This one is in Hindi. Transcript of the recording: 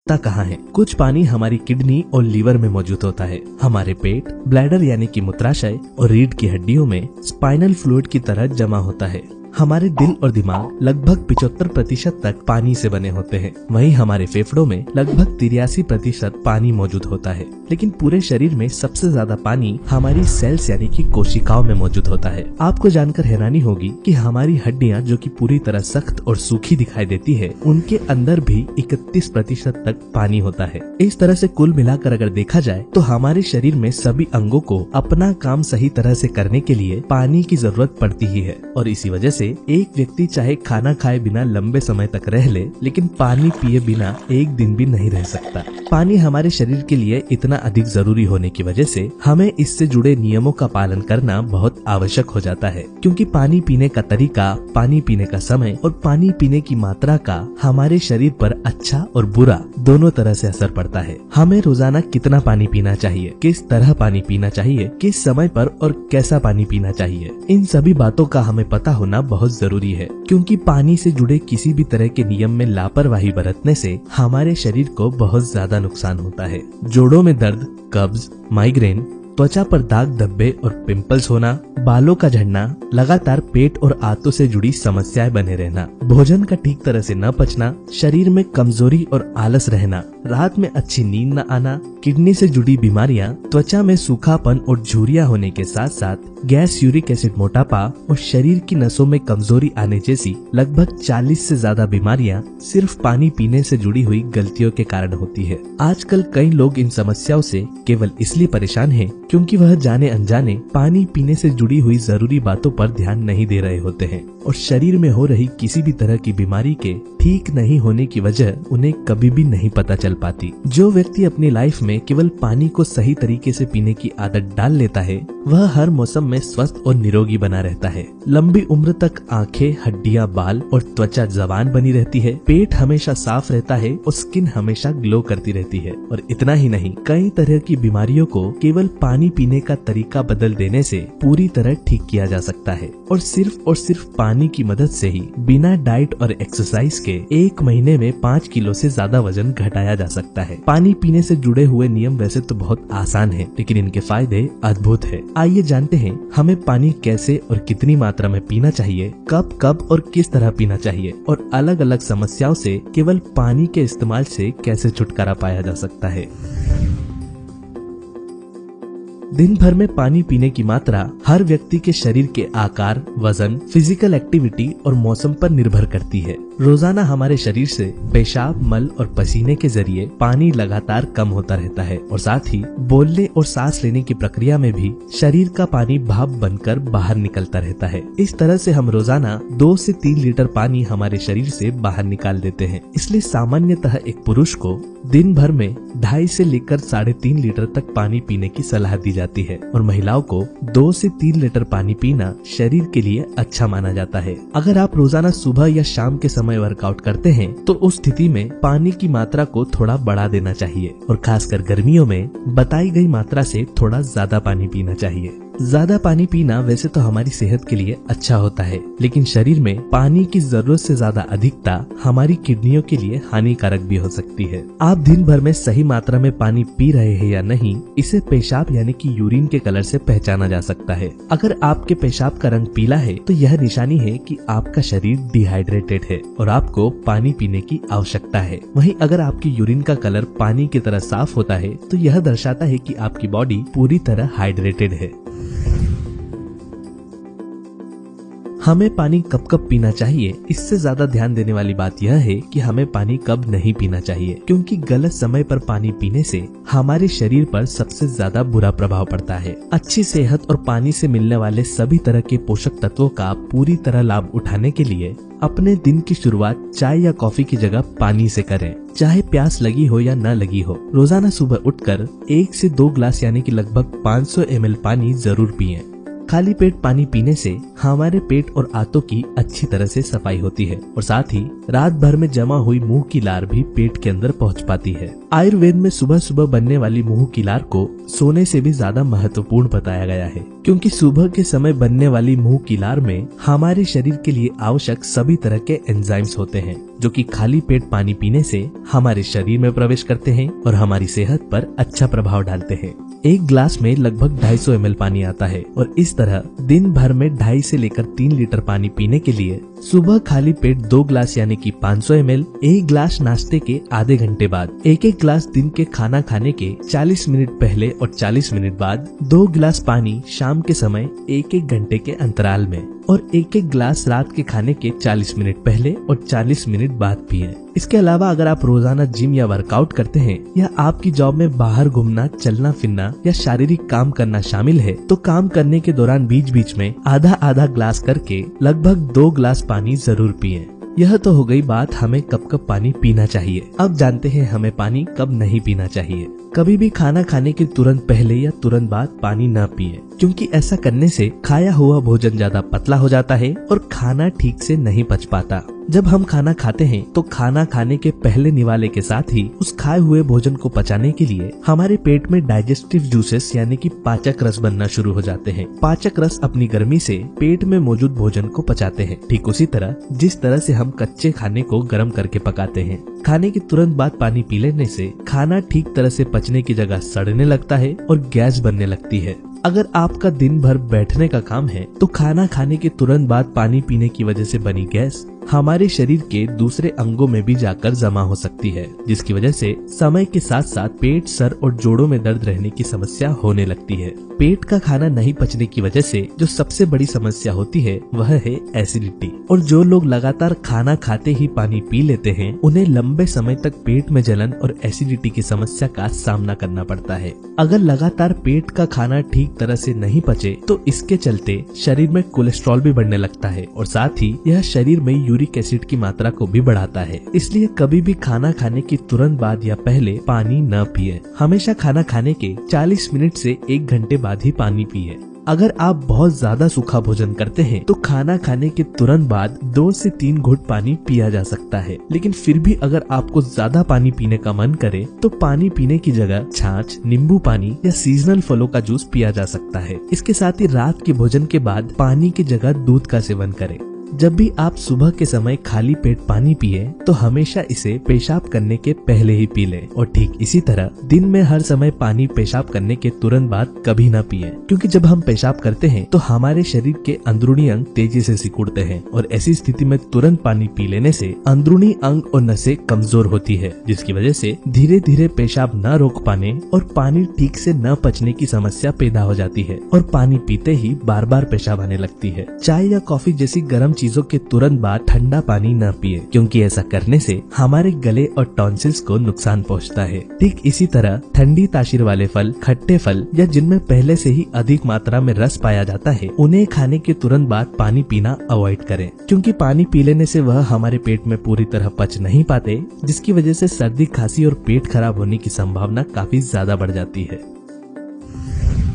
रुकता कहाँ है। कुछ पानी हमारी किडनी और लीवर में मौजूद होता है। हमारे पेट, ब्लैडर यानी कि मूत्राशय और रीढ़ की हड्डियों में स्पाइनल फ्लूइड की तरह जमा होता है। हमारे दिल और दिमाग लगभग 75% तक पानी से बने होते हैं। वहीं हमारे फेफड़ों में लगभग 83% पानी मौजूद होता है। लेकिन पूरे शरीर में सबसे ज्यादा पानी हमारी सेल्स यानी कि कोशिकाओं में मौजूद होता है। आपको जानकर हैरानी होगी कि हमारी हड्डियां जो कि पूरी तरह सख्त और सूखी दिखाई देती है, उनके अंदर भी 31% तक पानी होता है। इस तरह से कुल मिलाकर अगर देखा जाए तो हमारे शरीर में सभी अंगों को अपना काम सही तरह से करने के लिए पानी की जरूरत पड़ती ही है। और इसी वजह से एक व्यक्ति चाहे खाना खाए बिना लंबे समय तक रह ले, लेकिन पानी पिए बिना एक दिन भी नहीं रह सकता। पानी हमारे शरीर के लिए इतना अधिक जरूरी होने की वजह से हमें इससे जुड़े नियमों का पालन करना बहुत आवश्यक हो जाता है, क्योंकि पानी पीने का तरीका, पानी पीने का समय और पानी पीने की मात्रा का हमारे शरीर पर अच्छा और बुरा दोनों तरह से असर पड़ता है। हमें रोजाना कितना पानी पीना चाहिए, किस तरह पानी पीना चाहिए, किस समय पर और कैसा पानी पीना चाहिए, इन सभी बातों का हमें पता होना बहुत जरूरी है, क्योंकि पानी से जुड़े किसी भी तरह के नियम में लापरवाही बरतने से हमारे शरीर को बहुत ज्यादा नुकसान होता है। जोड़ों में दर्द, कब्ज, माइग्रेन, त्वचा पर दाग धब्बे और पिंपल्स होना, बालों का झड़ना, लगातार पेट और आंतों से जुड़ी समस्याएं बने रहना, भोजन का ठीक तरह से न पचना, शरीर में कमजोरी और आलस रहना, रात में अच्छी नींद न आना, किडनी से जुड़ी बीमारियां, त्वचा में सूखापन और झुर्रियां होने के साथ साथ गैस, यूरिक एसिड, मोटापा और शरीर की नसों में कमजोरी आने जैसी लगभग 40 से ज्यादा बीमारियां सिर्फ पानी पीने से जुड़ी हुई गलतियों के कारण होती है। आजकल कई लोग इन समस्याओं से केवल इसलिए परेशान हैं क्योंकि वह जाने अनजाने पानी पीने से जुड़ी हुई जरूरी बातों पर ध्यान नहीं दे रहे होते हैं और शरीर में हो रही किसी भी तरह की बीमारी के ठीक नहीं होने की वजह उन्हें कभी भी नहीं पता चल पाती। जो व्यक्ति अपनी लाइफ में केवल पानी को सही तरीके से पीने की आदत डाल लेता है, वह हर मौसम में स्वस्थ और निरोगी बना रहता है। लंबी उम्र तक आंखें, हड्डियां, बाल और त्वचा जवान बनी रहती है, पेट हमेशा साफ रहता है और स्किन हमेशा ग्लो करती रहती है। और इतना ही नहीं, कई तरह की बीमारियों को केवल पानी पीने का तरीका बदल देने से पूरी तरह ठीक किया जा सकता है। और सिर्फ पानी की मदद से ही बिना डाइट और एक्सरसाइज के 1 महीने में 5 किलो से ज्यादा वजन घटाया जा सकता है। पानी पीने से जुड़े हुए नियम वैसे तो बहुत आसान है, लेकिन इनके फायदे अद्भुत है। आइए जानते हैं हमें पानी कैसे और कितनी मात्रा में पीना चाहिए, कब कब और किस तरह पीना चाहिए, और अलग अलग समस्याओं से केवल पानी के इस्तेमाल से कैसे छुटकारा पाया जा सकता है। दिन भर में पानी पीने की मात्रा हर व्यक्ति के शरीर के आकार, वजन, फिजिकल एक्टिविटी और मौसम पर निर्भर करती है। रोजाना हमारे शरीर से पेशाब, मल और पसीने के जरिए पानी लगातार कम होता रहता है और साथ ही बोलने और सांस लेने की प्रक्रिया में भी शरीर का पानी भाप बनकर बाहर निकलता रहता है। इस तरह से हम रोजाना 2 से 3 लीटर पानी हमारे शरीर से बाहर निकाल देते हैं। इसलिए सामान्यतः एक पुरुष को दिन भर में 2.5 से लेकर 3.5 लीटर तक पानी पीने की सलाह दी जाती है और महिलाओं को 2 से 3 लीटर पानी पीना शरीर के लिए अच्छा माना जाता है। अगर आप रोजाना सुबह या शाम के समय वर्कआउट करते हैं तो उस स्थिति में पानी की मात्रा को थोड़ा बढ़ा देना चाहिए और खासकर गर्मियों में बताई गई मात्रा से थोड़ा ज्यादा पानी पीना चाहिए। ज्यादा पानी पीना वैसे तो हमारी सेहत के लिए अच्छा होता है, लेकिन शरीर में पानी की जरूरत से ज्यादा अधिकता हमारी किडनियों के लिए हानिकारक भी हो सकती है। आप दिन भर में सही मात्रा में पानी पी रहे हैं या नहीं, इसे पेशाब यानी कि यूरिन के कलर से पहचाना जा सकता है। अगर आपके पेशाब का रंग पीला है तो यह निशानी है कि आपका शरीर डिहाइड्रेटेड है और आपको पानी पीने की आवश्यकता है। वहीं अगर आपकी यूरिन का कलर पानी की तरह साफ होता है तो यह दर्शाता है कि आपकी बॉडी पूरी तरह हाइड्रेटेड है। हमें पानी कब कब पीना चाहिए, इससे ज्यादा ध्यान देने वाली बात यह है कि हमें पानी कब नहीं पीना चाहिए, क्योंकि गलत समय पर पानी पीने से हमारे शरीर पर सबसे ज्यादा बुरा प्रभाव पड़ता है। अच्छी सेहत और पानी से मिलने वाले सभी तरह के पोषक तत्वों का पूरी तरह लाभ उठाने के लिए अपने दिन की शुरुआत चाय या कॉफी की जगह पानी से करें, चाहे प्यास लगी हो या न लगी हो। रोजाना सुबह उठकर 1 से 2 ग्लास यानी कि लगभग 500 ml पानी जरूर पिएं। खाली पेट पानी पीने से हमारे पेट और आंतों की अच्छी तरह से सफाई होती है और साथ ही रात भर में जमा हुई मुंह की लार भी पेट के अंदर पहुंच पाती है। आयुर्वेद में सुबह सुबह बनने वाली मुंह की लार को सोने से भी ज्यादा महत्वपूर्ण बताया गया है, क्योंकि सुबह के समय बनने वाली मुंह की लार में हमारे शरीर के लिए आवश्यक सभी तरह के एंजाइम्स होते हैं, जो कि खाली पेट पानी पीने से हमारे शरीर में प्रवेश करते हैं और हमारी सेहत पर अच्छा प्रभाव डालते हैं। एक ग्लास में लगभग 250 ml पानी आता है और इस तरह दिन भर में 2.5 से लेकर 3 लीटर पानी पीने के लिए सुबह खाली पेट 2 ग्लास यानी कि 500 ml, एक ग्लास नाश्ते के आधे घंटे बाद, एक ग्लास दिन के खाना खाने के 40 मिनट पहले और 40 मिनट बाद, 2 ग्लास पानी शाम के समय 1 घंटे के अंतराल में और 1 ग्लास रात के खाने के 40 मिनट पहले और 40 मिनट बाद पिएं। इसके अलावा अगर आप रोजाना जिम या वर्कआउट करते हैं या आपकी जॉब में बाहर घूमना, चलना फिरना या शारीरिक काम करना शामिल है, तो काम करने के दौरान बीच बीच में आधा आधा ग्लास करके लगभग 2 ग्लास पानी जरूर पिएं। यह तो हो गई बात हमें कब कब पानी पीना चाहिए। अब जानते हैं हमें पानी कब नहीं पीना चाहिए। कभी भी खाना खाने के तुरंत पहले या तुरंत बाद पानी न पिए, क्योंकि ऐसा करने से खाया हुआ भोजन ज्यादा पतला हो जाता है और खाना ठीक से नहीं पच पाता। जब हम खाना खाते हैं तो खाना खाने के पहले निवाले के साथ ही उस खाए हुए भोजन को पचाने के लिए हमारे पेट में डाइजेस्टिव जूसेस यानी कि पाचक रस बनना शुरू हो जाते हैं। पाचक रस अपनी गर्मी से पेट में मौजूद भोजन को पचाते हैं, ठीक उसी तरह जिस तरह से हम कच्चे खाने को गर्म करके पकाते हैं। खाने के तुरंत बाद पानी पी लेने से खाना ठीक तरह से पचने की जगह सड़ने लगता है और गैस बनने लगती है। अगर आपका दिन भर बैठने का काम है तो खाना खाने के तुरंत बाद पानी पीने की वजह से बनी गैस हमारे शरीर के दूसरे अंगों में भी जाकर जमा हो सकती है, जिसकी वजह से समय के साथ साथ पेट, सर और जोड़ों में दर्द रहने की समस्या होने लगती है। पेट का खाना नहीं पचने की वजह से जो सबसे बड़ी समस्या होती है वह है एसिडिटी, और जो लोग लगातार खाना खाते ही पानी पी लेते हैं उन्हें लंबे समय तक पेट में जलन और एसिडिटी की समस्या का सामना करना पड़ता है। अगर लगातार पेट का खाना ठीक तरह से नहीं पचे तो इसके चलते शरीर में कोलेस्ट्रॉल भी बढ़ने लगता है और साथ ही यह शरीर में यूरिक एसिड की मात्रा को भी बढ़ाता है। इसलिए कभी भी खाना खाने के तुरंत बाद या पहले पानी न पिए। हमेशा खाना खाने के 40 मिनट से 1 घंटे बाद ही पानी पिए। अगर आप बहुत ज्यादा सूखा भोजन करते हैं तो खाना खाने के तुरंत बाद 2 से 3 घूंट पानी पिया जा सकता है, लेकिन फिर भी अगर आपको ज्यादा पानी पीने का मन करे तो पानी पीने की जगह छाछ, नींबू पानी या सीजनल फलों का जूस पिया जा सकता है। इसके साथ ही रात के भोजन के बाद पानी की जगह दूध का सेवन करें। जब भी आप सुबह के समय खाली पेट पानी पिए तो हमेशा इसे पेशाब करने के पहले ही पी लें, और ठीक इसी तरह दिन में हर समय पानी पेशाब करने के तुरंत बाद कभी न पिए, क्योंकि जब हम पेशाब करते हैं तो हमारे शरीर के अंदरूनी अंग तेजी से सिकुड़ते हैं और ऐसी स्थिति में तुरंत पानी पी लेने से अंदरूनी अंग और नसें कमजोर होती है, जिसकी वजह से धीरे धीरे पेशाब न रोक पाने और पानी ठीक से न पचने की समस्या पैदा हो जाती है और पानी पीते ही बार बार पेशाब आने लगती है। चाय या कॉफी जैसी गर्म चीजों के तुरंत बाद ठंडा पानी न पिए, क्योंकि ऐसा करने से हमारे गले और टॉन्सिल्स को नुकसान पहुंचता है। ठीक इसी तरह ठंडी तासीर वाले फल, खट्टे फल या जिनमें पहले से ही अधिक मात्रा में रस पाया जाता है, उन्हें खाने के तुरंत बाद पानी पीना अवॉइड करें, क्योंकि पानी पी लेने से वह हमारे पेट में पूरी तरह पच नहीं पाते, जिसकी वजह से सर्दी, खांसी और पेट खराब होने की संभावना काफी ज्यादा बढ़ जाती है।